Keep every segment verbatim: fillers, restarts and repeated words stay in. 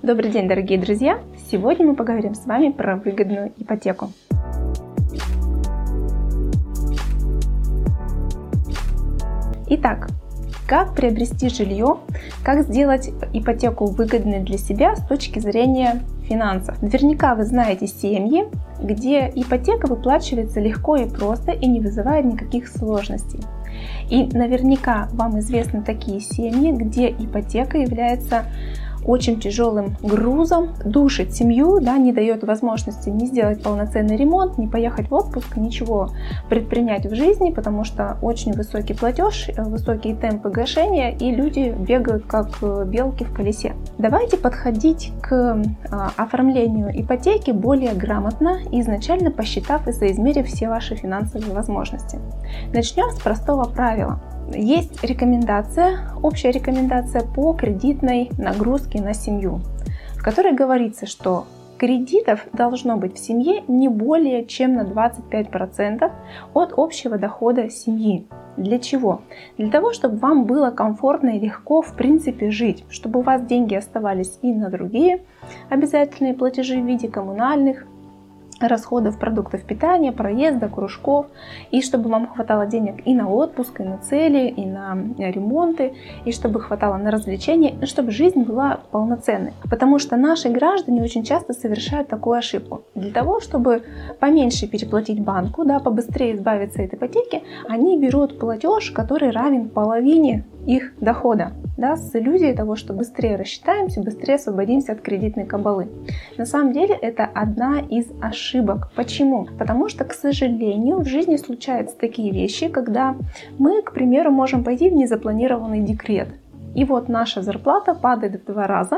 Добрый день, дорогие друзья! Сегодня мы поговорим с вами про выгодную ипотеку. Итак, как приобрести жилье, как сделать ипотеку выгодной для себя с точки зрения финансов. Наверняка вы знаете семьи, где ипотека выплачивается легко и просто и не вызывает никаких сложностей. И наверняка вам известны такие семьи, где ипотека является очень тяжелым грузом, душит семью, да, не дает возможности не сделать полноценный ремонт, не поехать в отпуск, ничего предпринять в жизни, потому что очень высокий платеж, высокие темпы гашения, и люди бегают как белки в колесе. Давайте подходить к оформлению ипотеки более грамотно, изначально посчитав и соизмерив все ваши финансовые возможности. Начнем с простого правила. Есть рекомендация, общая рекомендация по кредитной нагрузке на семью, в которой говорится, что кредитов должно быть в семье не более чем на двадцать пять процентов от общего дохода семьи. Для чего? Для того, чтобы вам было комфортно и легко в принципе жить, чтобы у вас деньги оставались и на другие обязательные платежи в виде коммунальных расходов, продуктов питания, проезда, кружков, и чтобы вам хватало денег и на отпуск, и на цели, и на ремонты, и чтобы хватало на развлечения, и чтобы жизнь была полноценной. Потому что наши граждане очень часто совершают такую ошибку. Для того, чтобы поменьше переплатить банку, да, побыстрее избавиться от ипотеки, они берут платеж, который равен половине их дохода, да, с иллюзией того, что быстрее рассчитаемся, быстрее освободимся от кредитной кабалы. На самом деле это одна из ошибок. Почему? Потому что, к сожалению, в жизни случаются такие вещи, когда мы, к примеру, можем пойти в незапланированный декрет. И вот наша зарплата падает в два раза,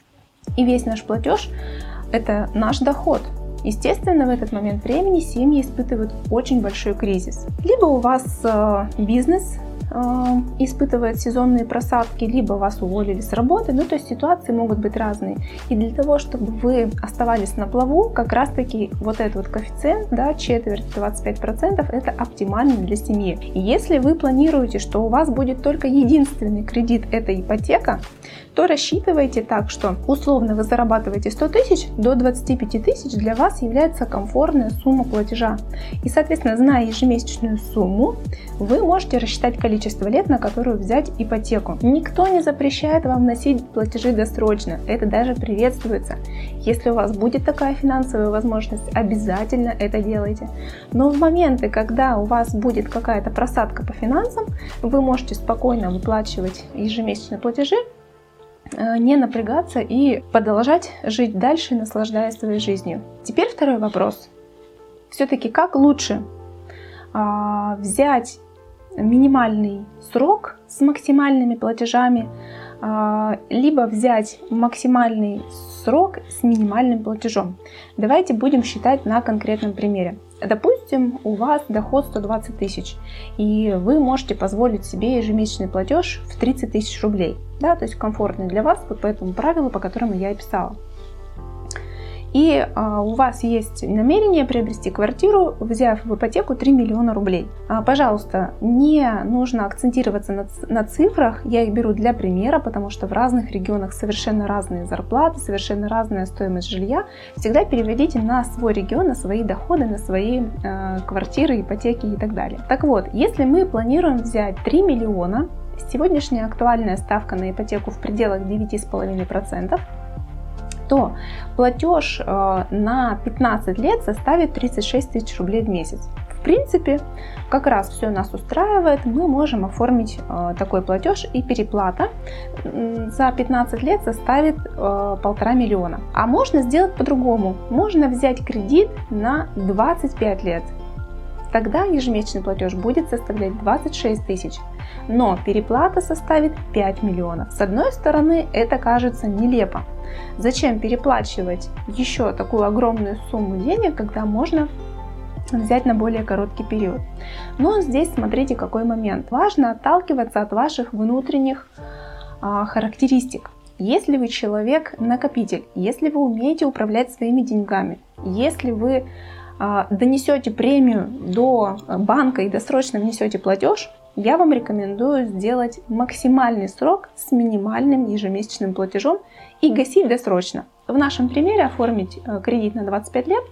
и весь наш платеж – это наш доход. Естественно, в этот момент времени семьи испытывают очень большой кризис. Либо у вас э, бизнес испытывает сезонные просадки, либо вас уволили с работы, ну то есть ситуации могут быть разные. И для того, чтобы вы оставались на плаву, как раз таки вот этот вот коэффициент, да, четверть, двадцать пять процентов, это оптимально для семьи. И если вы планируете, что у вас будет только единственный кредит, это ипотека, то рассчитывайте так, что условно вы зарабатываете сто тысяч, до двадцати пяти тысяч для вас является комфортная сумма платежа. И, соответственно, зная ежемесячную сумму, вы можете рассчитать количество лет, на которую взять ипотеку. Никто не запрещает вам вносить платежи досрочно, это даже приветствуется. Если у вас будет такая финансовая возможность, обязательно это делайте. Но в моменты, когда у вас будет какая-то просадка по финансам, вы можете спокойно выплачивать ежемесячные платежи, не напрягаться и продолжать жить дальше, наслаждаясь своей жизнью. Теперь второй вопрос. Все-таки как лучше а, взять минимальный срок с максимальными платежами, а, либо взять максимальный срок с минимальным платежом? Давайте будем считать на конкретном примере. Допустим, у вас доход сто двадцать тысяч, и вы можете позволить себе ежемесячный платеж в тридцать тысяч рублей. Да, то есть комфортный для вас, вот по этому правилу, по которому я и писала. И а, у вас есть намерение приобрести квартиру, взяв в ипотеку три миллиона рублей. А, пожалуйста, не нужно акцентироваться на, на цифрах, я их беру для примера, потому что в разных регионах совершенно разные зарплаты, совершенно разная стоимость жилья. Всегда переводите на свой регион, на свои доходы, на свои э, квартиры, ипотеки и так далее. Так вот, если мы планируем взять три миллиона, сегодняшняя актуальная ставка на ипотеку в пределах девять целых пять десятых процента, то платеж э, на пятнадцать лет составит тридцать шесть тысяч рублей в месяц. В принципе, как раз все нас устраивает, мы можем оформить э, такой платеж, и переплата э, за пятнадцать лет составит э, полтора миллиона. А можно сделать по-другому. Можно взять кредит на двадцать пять лет. Тогда ежемесячный платеж будет составлять двадцать шесть тысяч, но переплата составит пять миллионов. С одной стороны, это кажется нелепо. Зачем переплачивать еще такую огромную сумму денег, когда можно взять на более короткий период? Но здесь смотрите, какой момент. Важно отталкиваться от ваших внутренних а, характеристик. Если вы человек-накопитель, если вы умеете управлять своими деньгами, если вы донесете премию до банка и досрочно внесете платеж, я вам рекомендую сделать максимальный срок с минимальным ежемесячным платежом и гасить досрочно. В нашем примере оформить кредит на двадцать пять лет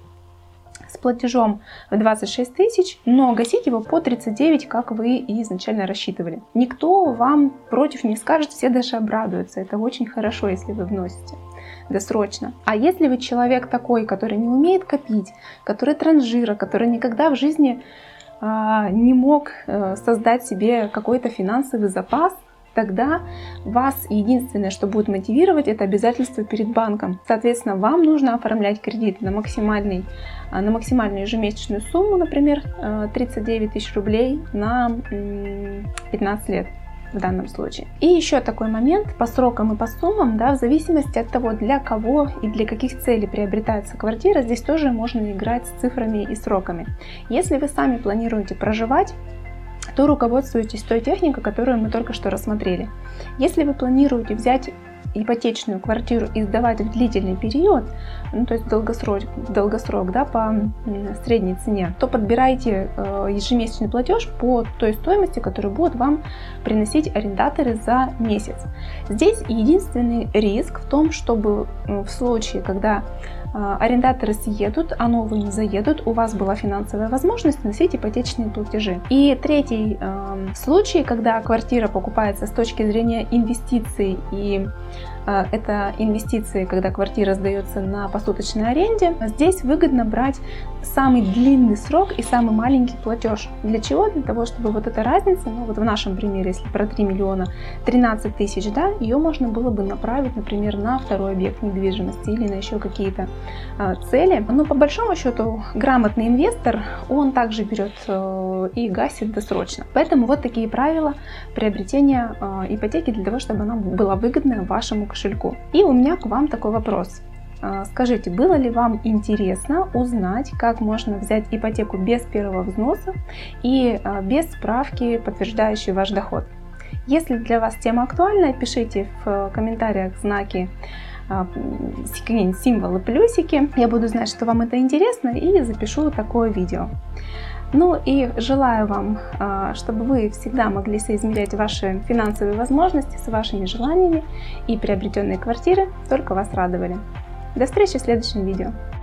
с платежом в двадцать шесть тысяч, но гасить его по тридцать девять, как вы и изначально рассчитывали. Никто вам против не скажет, все даже обрадуются. Это очень хорошо, если вы вносите досрочно. А если вы человек такой, который не умеет копить, который транжира, который никогда в жизни а, не мог а, создать себе какой-то финансовый запас, тогда вас единственное, что будет мотивировать, это обязательство перед банком. Соответственно, вам нужно оформлять кредит на, максимальный, на максимальную ежемесячную сумму, например, тридцать девять тысяч рублей на пятнадцать лет в данном случае. И еще такой момент по срокам и по суммам, да, в зависимости от того, для кого и для каких целей приобретается квартира, здесь тоже можно играть с цифрами и сроками. Если вы сами планируете проживать, то руководствуйтесь той техникой, которую мы только что рассмотрели. Если вы планируете взять ипотечную квартиру и сдавать в длительный период, ну, то есть долгосрок, долгосрок, да, по средней цене, то подбирайте ежемесячный платеж по той стоимости, которую будут вам приносить арендаторы за месяц. Здесь единственный риск в том, чтобы в случае, когда арендаторы съедут, а новые не заедут, у вас была финансовая возможность вносить ипотечные платежи. И третий э, случай, когда квартира покупается с точки зрения инвестиций, и э, это инвестиции, когда квартира сдается на посуточной аренде, здесь выгодно брать самый длинный срок и самый маленький платеж. Для чего? Для того, чтобы вот эта разница, ну вот в нашем примере, если про три миллиона, тринадцать тысяч, да, ее можно было бы направить, например, на второй объект недвижимости или на еще какие-то цели. Но по большому счету грамотный инвестор, он также берет и гасит досрочно. Поэтому вот такие правила приобретения ипотеки для того, чтобы она была выгодная вашему кошельку. И у меня к вам такой вопрос. Скажите, было ли вам интересно узнать, как можно взять ипотеку без первого взноса и без справки, подтверждающей ваш доход? Если для вас тема актуальна, пишите в комментариях знаки, символы, плюсики. Я буду знать, что вам это интересно, и запишу такое видео. Ну и желаю вам, чтобы вы всегда могли соизмерять ваши финансовые возможности с вашими желаниями, и приобретенные квартиры только вас радовали. До встречи в следующем видео.